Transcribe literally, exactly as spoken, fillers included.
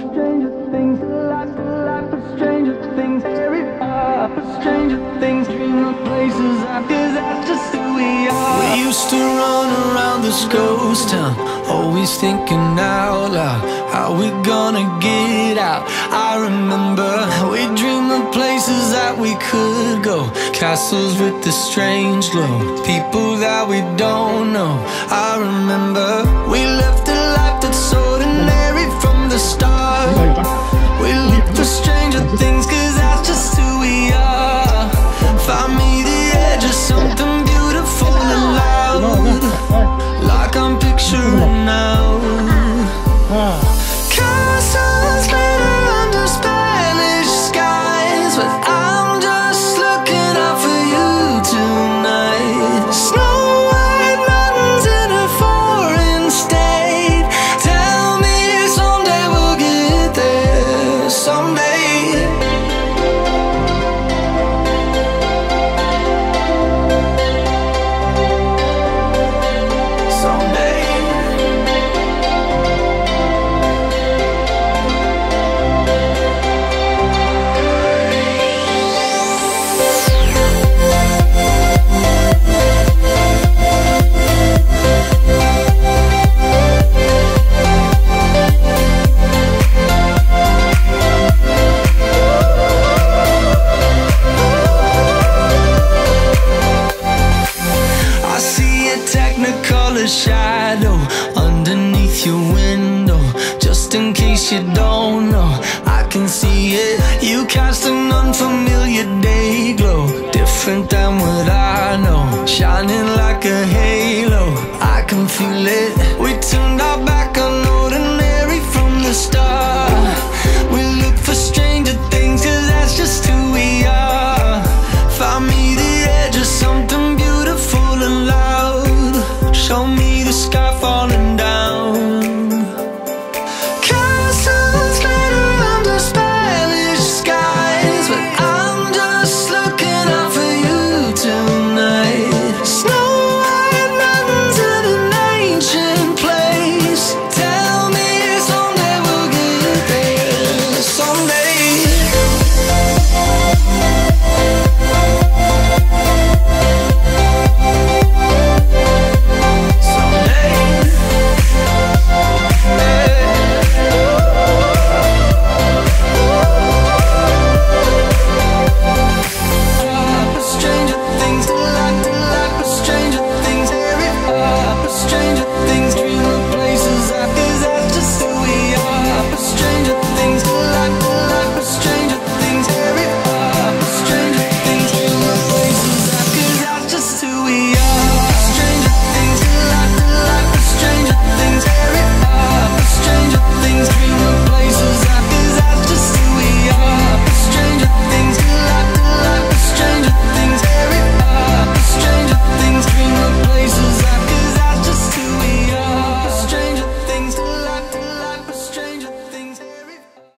stranger things, life, life of stranger things, very far for stranger things, dream of places I, cause that's just who we are. We used to run around this ghost town, always thinking out loud, how we gonna get out? I remember we dreamed of places that we could go, castles with the strange glow, people that we don't know. I remember we left a life that's ordinary from the start. We look for stranger things, cause that's just who we are. Find me the edge of something beautiful and loud, like I'm picturing now. Castles glitter under Spanish skies, but I'm just looking out for you tonight. Snow white mountains in a foreign state, tell me someday we'll get there, someday. Technicolor shadow underneath your window, just in case you don't know, I can see it. You cast an unfamiliar day glow, different than what I know, shining like a halo. I can feel it. We turned our back